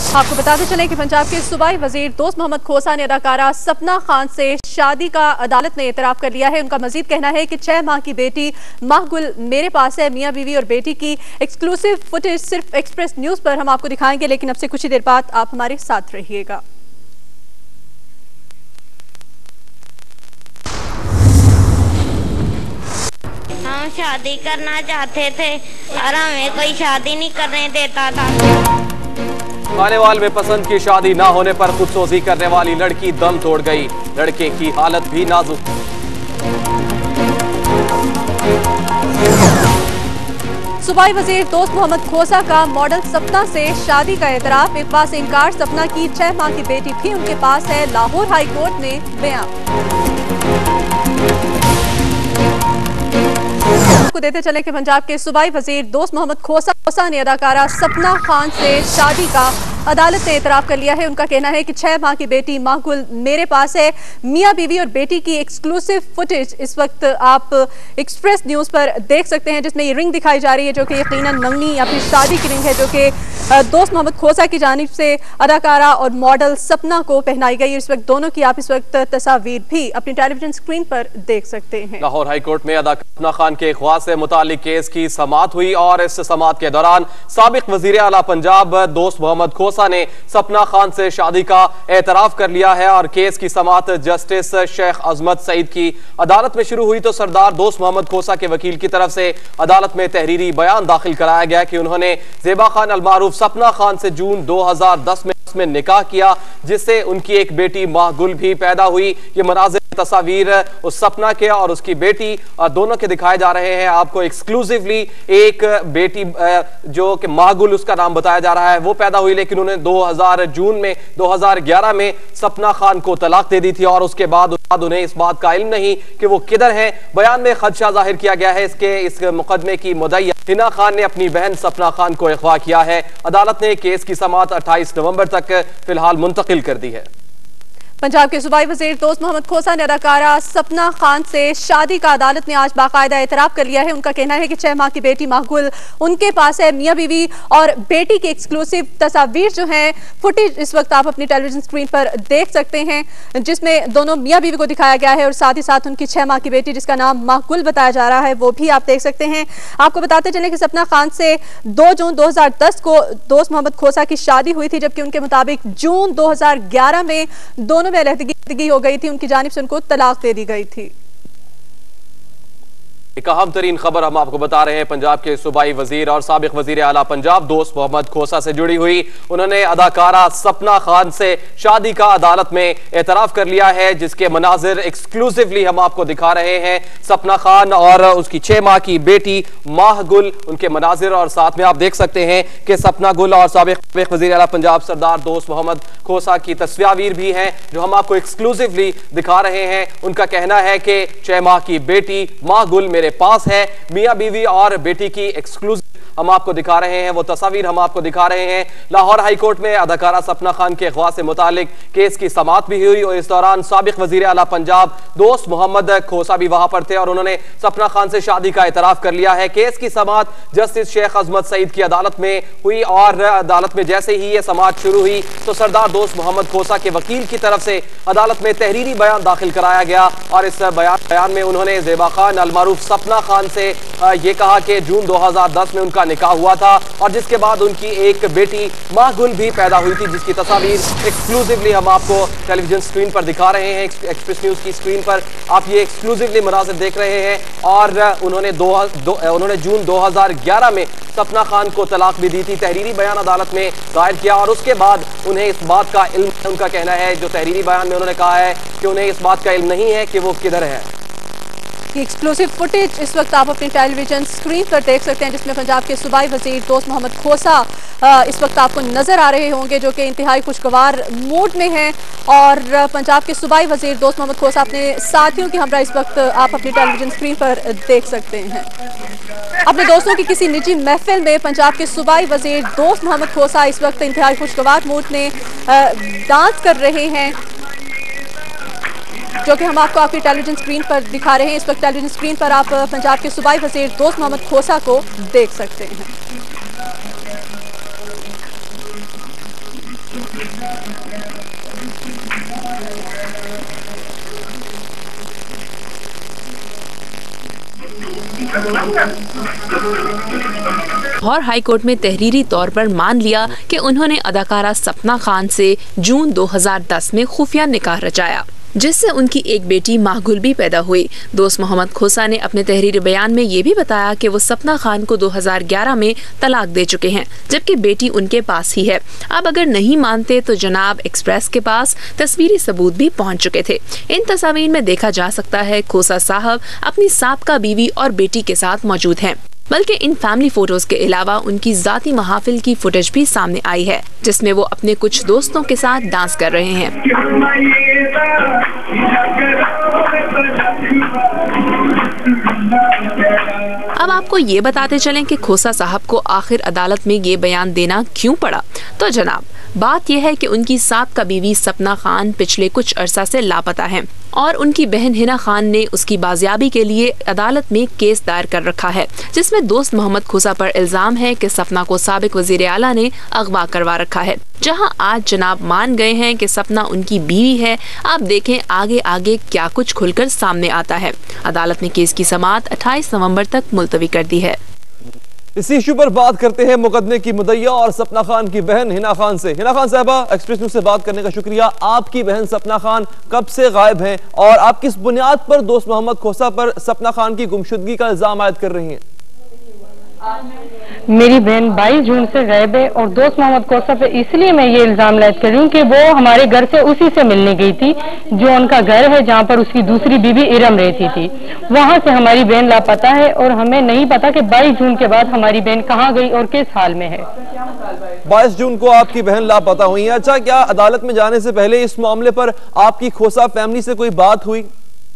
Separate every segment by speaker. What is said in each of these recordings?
Speaker 1: आपको बताते चलें कि पंजाब के सूबाई वजीर दोस्त मोहम्मद खोसा ने अदाकारा सपना खान से शादी का अदालत ने एतराफ कर लिया है। उनका मजीद कहना है कि 6 माह की बेटी माहगुल मेरे पास है। मियां बीवी और बेटी की एक्सक्लूसिव फुटेज सिर्फ एक्सप्रेस न्यूज पर हम आपको दिखाएंगे, लेकिन अब से कुछ ही देर बाद आप हमारे साथ रहिएगा।
Speaker 2: हम शादी करना चाहते थे और हमें कोई शादी नहीं करने देता था।
Speaker 3: खानेवाल में पसंद की शादी ना होने पर खुदसोजी करने वाली लड़की दम तोड़ गई। लड़के की हालत भी नाजुक।
Speaker 1: सूबाई वजीर दोस्त मोहम्मद खोसा का मॉडल सपना से शादी का एतराफ। इकबा से इनकार। सपना की 6 माह की बेटी भी उनके पास है। लाहौर हाई कोर्ट में बयान। आपको देते चले कि पंजाब के सूबाई वजीर दोस्त मोहम्मद खोसा ने अदाकारा सपना खान से शादी का अदालत ने एतराफ कर लिया है। उनका कहना है कि 6 माह की बेटी माहगुल मेरे पास है। मियां बीवी और बेटी की एक्सक्लूसिव फुटेज इस वक्त आप एक्सप्रेस न्यूज पर देख सकते हैं, जिसमें ये रिंग दिखाई जा रही है जो कि यकीनन मंगनी या फिर शादी की रिंग है, जो कि दोस्त मोहम्मद खोसा की जानिब से अदाकारा और मॉडल सपना को पहनाई गई। इस वक्त दोनों की आप इस वक्त तस्वीर भी अपनी टेलीविजन स्क्रीन पर देख सकते हैं।
Speaker 3: लाहौर हाईकोर्ट में अदाकारा सपना खान के अगवा से मुतालिक केस की समाअत हुई और इस समाअत के दौरान साबिक वजीर आला पंजाब दोस्त मोहम्मद खोसा ने सपना खान से शादी का एतराफ कर लिया है। और केस की समाअत जस्टिस शेख अजमत सईद की अदालत में शुरू हुई तो सरदार दोस्त मोहम्मद खोसा के वकील की तरफ से अदालत में तहरीरी बयान दाखिल कराया गया कि उन्होंने ज़ेबा खान अलमारूफ सपना खान से जून 2010 में निकाह किया, जिससे उनकी एक बेटी माहगुल भी पैदा हुई। ये मनाज़िर तस्वीर उस सपना के और उसकी बेटी दोनों के दिखाए जा रहे हैं आपको एक्सक्लूसिवली। एक बेटी जो कि माहगुल उसका नाम बताया जा रहा है वो पैदा हुई, लेकिन उन्हें 2011 में सपना खान को तलाक दे दी थी और उसके बाद उन्हें इस बात का इल्म नहीं कि वो किधर हैं। बयान में खदशा जाहिर किया गया है इस मुकदमे की मुद्दई हिना खान ने अपनी बहन सपना खान को अगवा किया है। अदालत ने केस की समाअत 28 नवंबर तक फिलहाल मुंतकिल कर दी है।
Speaker 1: पंजाब के सूबाई वजीर दोस्त मोहम्मद खोसा ने अदाकारा सपना खान से शादी का अदालत ने आज बाकायदा एतराफ कर लिया है। उनका कहना है कि 6 माह की बेटी माहगुल उनके पास है। मियां बीवी और बेटी की एक्सक्लूसिव तस्वीर जो है फुटेज इस वक्त आप अपनी टेलीविजन स्क्रीन पर देख सकते हैं, जिसमें दोनों मियां बीवी को दिखाया गया है और साथ ही साथ उनकी 6 माह की बेटी जिसका नाम माहगुल बताया जा रहा है वो भी आप देख सकते हैं। आपको बताते चले कि सपना खान से 2 जून 2010 को दोस्त मोहम्मद खोसा की शादी हुई थी, जबकि उनके मुताबिक जून 2011 में दोनों में अलहदगी हो गई थी। उनकी जानिब से उनको तलाक दे दी गई थी।
Speaker 3: एक अहम तरीन खबर हम आपको बता रहे हैं पंजाब के सूबाई वजीर और साबिक वजीर आला पंजाब दोस्त मोहम्मद खोसा से जुड़ी हुई। उन्होंने अदाकारा सपना खान से शादी का अदालत में एतराफ कर लिया है, जिसके मनाजिर एक्सक्लूसिवली हम आपको दिखा रहे हैं। सपना खान और उसकी 6 माह की बेटी माहगुल उनके मनाजिर, और साथ में आप देख सकते हैं कि सपना गुल और साबिक वजीर आला पंजाब सरदार दोस्त मोहम्मद खोसा की तस्वीर भी हैं जो हम आपको एक्सक्लूसिवली दिखा रहे हैं। उनका कहना है कि 6 माह की बेटी माहगुल मेरे पास है। मियां बीवी और बेटी की एक्सक्लूसिव हम आपको दिखा रहे हैं, वो तस्वीर हम आपको दिखा रहे हैं। लाहौर हाईकोर्ट में अदाकारा सपना खान के अगवा से मुतालिक केस की समाअत भी हुई और इस दौरान साबिक वजीर आला पंजाब दोस्त मोहम्मद खोसा भी वहां पर थे और उन्होंने सपना खान से शादी का एतराफ कर लिया है। केस की समाअत जस्टिस शेख अजमत सईद की अदालत में हुई और अदालत में जैसे ही यह समाअत शुरू हुई तो सरदार दोस्त मोहम्मद खोसा के वकील की तरफ से अदालत में तहरीरी बयान दाखिल कराया गया और इस बयान में उन्होंने ज़ेबा खान अलमारूफ सपना खान से यह कहा कि जून 2010 में उनका निकाह हुआ था और जिसके बाद उनकी एक बेटी माहगुल भी पैदा हुई थी, जिसकी तस्वीर एक्सक्लूसिवली हम आपको टेलीविजन स्क्रीन पर दिखा रहे हैं। एक्सप्रेस न्यूज की स्क्रीन पर आप ये एक्सक्लूसिवली मनाज़िर देख रहे हैं। और उन्होंने जून 2011 में सपना खान को तलाक भी दी थी। तहरीरी बयान अदालत में दायर किया और उसके बाद उन्हें इस बात का इल्म, उनका कहना है जो तहरीरी बयान में उन्होंने कहा है कि उन्हें इस बात का इल्म नहीं है कि वो किधर है।
Speaker 1: एक्सक्लूसिव फुटेज इस वक्त आप अपनी टेलीविजन स्क्रीन पर देख सकते हैं, जिसमें पंजाब के सूबाई वजीर दोस्त मोहम्मद खोसा इस वक्त आपको नजर आ रहे होंगे, जो कि इंतहाई खुशगवार मूड में हैं। और पंजाब के सूबाई वजीर दोस्त मोहम्मद खोसा अपने साथियों की हमरा इस वक्त आप अपनी टेलीविजन स्क्रीन पर देख सकते हैं। अपने दोस्तों की किसी निजी महफिल में पंजाब के सूबाई वजीर दोस्त मोहम्मद खोसा इस वक्त इंतहाई खुशगवार मूड में डांस कर रहे हैं, जो कि हम आपको आपकी टेलीविजन स्क्रीन पर दिखा रहे हैं। इस वक्त टेलीविजन स्क्रीन पर आप पंजाब के सूबाई वजीर दोस्त मोहम्मद खोसा को देख सकते हैं।
Speaker 4: और हाई कोर्ट में तहरीरी तौर पर मान लिया कि उन्होंने अदाकारा सपना खान से जून 2010 में खुफिया निकाह रचाया, जिससे उनकी एक बेटी माहगुल भी पैदा हुई। दोस्त मोहम्मद खोसा ने अपने तहरीरी बयान में ये भी बताया कि वो सपना खान को 2011 में तलाक दे चुके हैं, जबकि बेटी उनके पास ही है। अब अगर नहीं मानते तो जनाब एक्सप्रेस के पास तस्वीरी सबूत भी पहुंच चुके थे। इन तस्वीर में देखा जा सकता है खोसा साहब अपनी साबका बीवी और बेटी के साथ मौजूद हैं। बल्कि इन फैमिली फोटोज के अलावा उनकी जाती महाफिल की फुटेज भी सामने आई है, जिसमें वो अपने कुछ दोस्तों के साथ डांस कर रहे हैं। अब आपको ये बताते चलें कि खोसा साहब को आखिर अदालत में ये बयान देना क्यों पड़ा। तो जनाब बात यह है कि उनकी साबका बीवी सपना खान पिछले कुछ अरसा से लापता हैं और उनकी बहन हिना खान ने उसकी बाजियाबी के लिए अदालत में केस दायर कर रखा है, जिसमें दोस्त मोहम्मद खोसा पर इल्जाम है कि सपना को साबिक वजीर आला ने अगवा करवा रखा है। जहां आज जनाब मान गए हैं कि सपना उनकी बीवी है। आप देखें आगे आगे क्या कुछ खुलकर सामने आता है। अदालत ने केस की समाअत 28 नवंबर तक मुलतवी कर दी है।
Speaker 3: इसी इशू पर बात करते हैं मुकदमे की मुद्दइया और सपना खान की बहन हिना खान से। हिना खान साहबा, एक्सप्रेस न्यूज से बात करने का शुक्रिया। आपकी बहन सपना खान कब से गायब हैं और आप किस बुनियाद पर दोस्त मोहम्मद खोसा पर सपना खान की गुमशुदगी का इल्जाम आयद कर रही हैं?
Speaker 5: मेरी बहन 22 जून से गायब है और दोस्त मोहम्मद खोसा पे इसलिए मैं ये इल्जाम लायद कर रही हूँ कि वो हमारे घर से उसी से मिलने गई थी जो उनका घर है, जहाँ पर उसकी दूसरी बीवी इरम रहती थी। वहाँ से हमारी बहन लापता है और हमें नहीं पता कि 22 जून के बाद हमारी बहन कहाँ गई और किस हाल में है।
Speaker 3: 22 जून को आपकी बहन लापता हुई है। अच्छा, क्या अदालत में जाने से पहले इस मामले पर आपकी खोसा फैमिली से कोई बात हुई?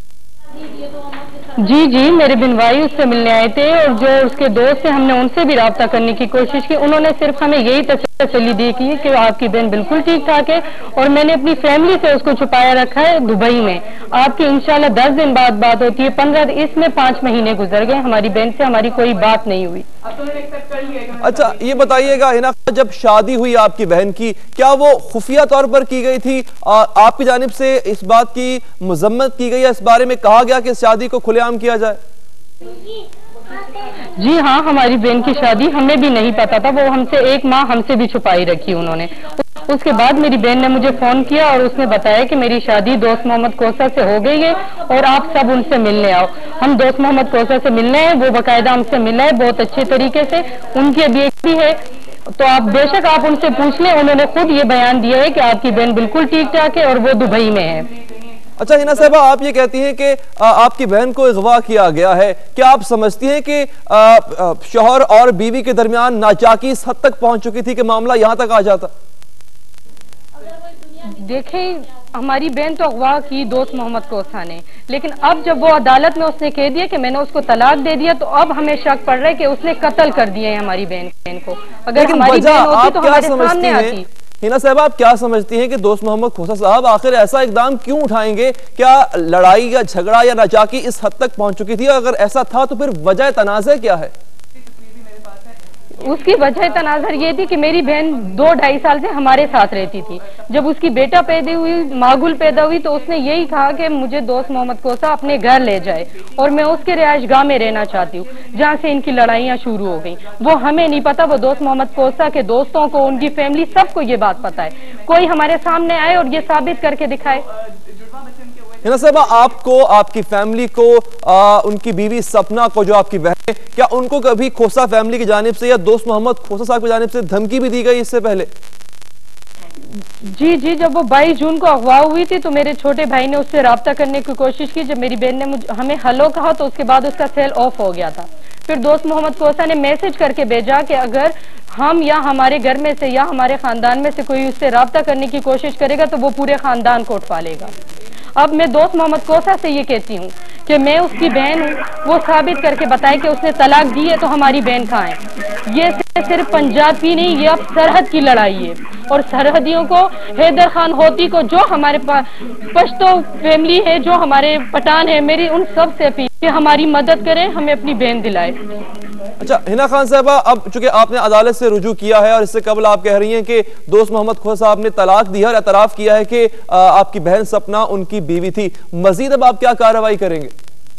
Speaker 5: जी, मेरे बिन भाई उससे मिलने आए थे और जो उसके दोस्त थे हमने उनसे भी राब्ता करने की कोशिश की। उन्होंने सिर्फ हमें यही तसल्ली दी की कि आपकी बहन बिल्कुल ठीक ठाक है और मैंने अपनी फैमिली से उसको छुपाया रखा है दुबई में। आपकी इंशाल्लाह 10 दिन बाद बात होती है, 15 इसमें 5 महीने गुजर गए, हमारी बहन से हमारी कोई बात नहीं हुई।
Speaker 3: अच्छा, ये बताइएगा हिना, जब शादी हुई आपकी बहन की, क्या वो खुफिया तौर पर की गई थी? आपकी जानिब से इस बात की मजम्मत की गई, इस बारे में कहा गया कि शादी को खुलेआम किया जाए?
Speaker 5: जी हाँ, हमारी बहन की शादी हमें भी नहीं पता था, वो हमसे 1 माह हमसे भी छुपाई रखी उन्होंने। उसके बाद मेरी बहन ने मुझे फोन किया और उसने बताया कि मेरी शादी दोस्त मोहम्मद खोसा से हो गई है और आप सब उनसे मिलने आओ। हम दोस्त मोहम्मद खोसा से मिलने हैं, वो बाकायदा हमसे मिला है बहुत अच्छे तरीके से। उनकी अभी एक भी है, तो आप बेशक आप उनसे पूछ लें, उन्होंने खुद ये बयान दिया है कि आपकी बहन बिल्कुल ठीक ठाक है और वो दुबई में है।
Speaker 3: अच्छा हिना साहबा, आप ये कहती हैं कि आपकी बहन को अगवा किया गया है। क्या आप समझती हैं कि शौहर और बीवी के दरमियान नाचाकी इस हद तक पहुंच चुकी थी कि मामला यहां तक आ जाता?
Speaker 5: देखें, हमारी बहन तो अगवा की दोस्त मोहम्मद खोसा ने, लेकिन अब जब वो अदालत में उसने कह दिया कि मैंने उसको तलाक दे दिया, तो अब हमें शक पड़ रहा है कि उसने कत्ल कर दिया है हमारी बहन को। अगर हमारी बहन होती तो हमारे सामने आती।
Speaker 3: हिना साहब, आप क्या समझती हैं कि दोस्त मोहम्मद खोसा साहब आखिर ऐसा इकदाम क्यों उठाएंगे? क्या लड़ाई या झगड़ा या नाचाकी इस हद तक पहुंच चुकी थी? अगर ऐसा था तो फिर वजह तनाज़ क्या है?
Speaker 5: उसकी वजह तनाजर ये थी कि मेरी बहन 2-2.5 साल से हमारे साथ रहती थी। जब उसकी बेटा पैदा हुई, माहगुल पैदा हुई, तो उसने यही कहा कि मुझे दोस्त मोहम्मद खोसा अपने घर ले जाए और मैं उसके रिहाइशगाह में रहना चाहती हूँ, जहाँ से इनकी लड़ाइयाँ शुरू हो गई। वो हमें नहीं पता, वो दोस्त मोहम्मद खोसा के दोस्तों को, उनकी फैमिली, सबको ये बात पता है। कोई हमारे सामने आए और ये साबित करके दिखाए।
Speaker 3: हिना साहबा, आपको, आपकी फैमिली को, उनकी बीवी सपना को, जो आपकी बहन है, क्या उनको कभी खोसा फैमिली की जानिब से या दोस्त मोहम्मद खोसा साहब की जानिब से धमकी भी दी गई इससे पहले?
Speaker 5: जी, जब वो 22 जून को अगवा हुई थी तो मेरे छोटे भाई ने उससे राब्ता करने की कोशिश की। जब मेरी बहन ने हमें हेलो कहा तो उसके बाद उसका सेल ऑफ हो गया था। फिर दोस्त मोहम्मद खोसा ने मैसेज करके भेजा कि अगर हम या हमारे घर में से या हमारे खानदान में से कोई उससे राब्ता करने की कोशिश करेगा तो वो पूरे खानदान को उठवा लेगा। अब मैं दोस्त मोहम्मद खोसा से ये कहती हूँ कि मैं उसकी बहन हूँ, वो साबित करके बताए कि उसने तलाक दी है तो हमारी बहन कहाँ है। ये सिर्फ पंजाब की नहीं, ये अब सरहद की लड़ाई है और सरहदियों को, हैदर खान होती को, जो हमारे पश्तो फैमिली है, जो हमारे पठान है, मेरी उन सब से अपील कि हमारी मदद करें, हमें अपनी बहन दिलाए।
Speaker 6: अच्छा हिना खान साहबा, अब चूंकि आपने अदालत से रुजू किया है और इससे कबल आप कह रही हैं कि दोस्त मोहम्मद खोसा साहब ने तलाक दिया और एतराफ किया है कि आपकी बहन सपना उनकी बीवी थी, मजीद अब आप क्या कार्रवाई करेंगे?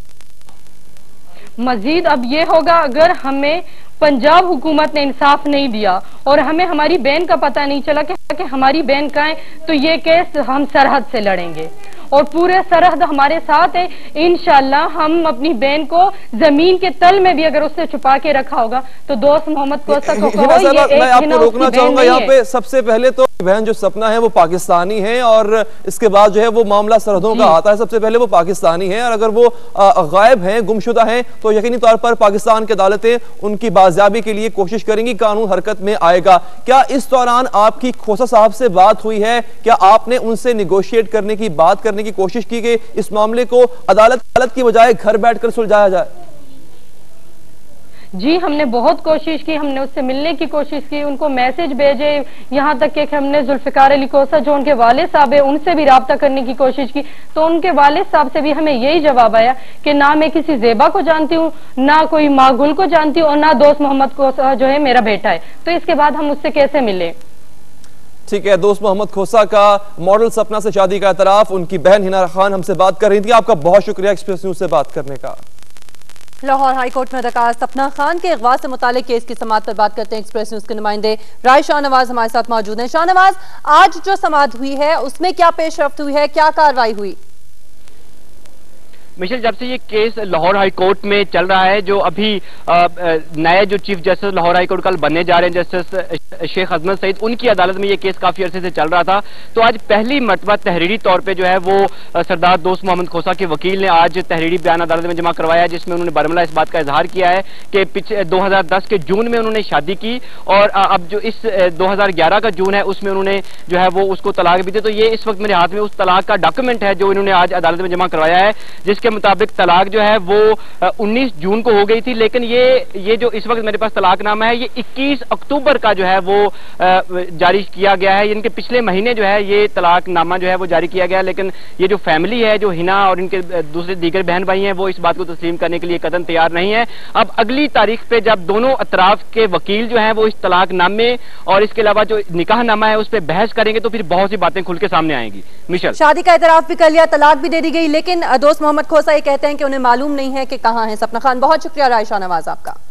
Speaker 5: मजीद अब ये होगा, अगर हमें पंजाब हुकूमत ने इंसाफ नहीं दिया और हमें हमारी बहन का पता नहीं चला कि हमारी बहन कहाँ है, तो ये केस हम सरहद से लड़ेंगे और पूरे सरहद हमारे साथ है। इंशाल्लाह हम अपनी बहन को जमीन के तल में भी अगर उससे छुपा के रखा होगा तो दोस्त मोहम्मद कोसा को कहो,
Speaker 6: मैं आपको रोकना चाहूंगा यहाँ पे। सबसे पहले तो बहन जो सपना है वो पाकिस्तानी है और इसके बाद जो है वो मामला सरहदों का आता है। सबसे पहले वो पाकिस्तानी है और अगर वो गायब हैं, गुमशुदा हैं, तो यकीनी तौर पर पाकिस्तान की अदालतें उनकी बाजियाबी के लिए कोशिश करेंगी, कानून हरकत में आएगा। क्या इस दौरान आपकी खोसा साहब से बात हुई है? क्या आपने उनसे निगोशिएट करने की बात करने की कोशिश की कि इस मामले को अदालत की बजाय घर बैठकर सुलझाया जाए?
Speaker 5: जी हमने बहुत कोशिश की, हमने उससे मिलने की कोशिश की, उनको मैसेज भेजे, यहाँ तक कि हमने जुल्फिकार अली कोसा जो उनके वालिद साहब है उनसे भी राब्ता करने की कोशिश की, तो उनके वालिद साहब से भी हमें यही जवाब आया कि ना मैं किसी जेबा को जानती हूँ, ना कोई मागुल को जानती हूँ और ना दोस्त मोहम्मद कोसा जो है मेरा बेटा है, तो इसके बाद हम उससे कैसे मिले?
Speaker 6: ठीक है, दोस्त मोहम्मद खोसा का मॉडल सपना से शादी का एतराफ, उनकी बहन हिना खान हमसे बात कर रही थी। आपका बहुत शुक्रिया एक्सप्रेस न्यूज से बात करने का।
Speaker 1: लाहौर हाईकोर्ट में अदाकार सपना खान के अगवा से मुतालिक केस की समाअत पर बात करते हैं एक्सप्रेस न्यूज के नुमाइंदे राय शाहनवाज हमारे साथ मौजूद हैं। शाहनवाज, आज जो समाअत हुई है उसमें क्या पेशरफ्त हुई है, क्या कार्रवाई हुई?
Speaker 7: मिशेल, जब से ये केस लाहौर हाई कोर्ट में चल रहा है, जो अभी नए जो chief justice Lahore high court कल बनने जा रहे हैं जस्टिस शेख अजमत सईद, उनकी अदालत में ये केस काफी अरसे से चल रहा था, तो आज पहली मर्तबा तहरीरी तौर पे जो है वो सरदार दोस्त मोहम्मद खोसा के वकील ने आज तहरीरी बयान अदालत में जमा करवाया, जिसमें उन्होंने बरमला इस बात का इजहार किया है कि पिछले 2010 के जून में उन्होंने शादी की और अब जो इस 2011 का जून है उसमें उन्होंने जो है वो उसको तलाक भी दी। तो ये इस वक्त मेरे हाथ में उस तलाक का डॉक्यूमेंट है जो इन्होंने आज अदालत में जमा करवाया है, जिसके मुताबिक तलाक जो है वो 19 जून को हो गई थी, लेकिन ये जो इस वक्त मेरे पास तलाकनामा है ये 21 अक्टूबर का जो है वो जारी किया गया है। इनके पिछले महीने जो है ये तलाकनामा जो है वो जारी किया गया, लेकिन ये जो फैमिली है, जो हिना और इनके दूसरे दीगर बहन भाई हैं, वो इस बात को तस्लीम करने के लिए कदम तैयार नहीं है। अब अगली तारीख पे जब दोनों अतराफ के वकील जो है वो इस तलाकनामे और इसके अलावा जो निकाहनामा है उस पर बहस करेंगे तो फिर बहुत सी बातें खुल के सामने आएंगी। मिशेल,
Speaker 1: शादी का एतराफ भी कर लिया, तलाक भी दे दी गई, लेकिन दोस्त मोहम्मद खोसा ये कहते हैं कि उन्हें मालूम नहीं है कि कहां है सपना खान। बहुत शुक्रिया राय शाहनवाज आपका।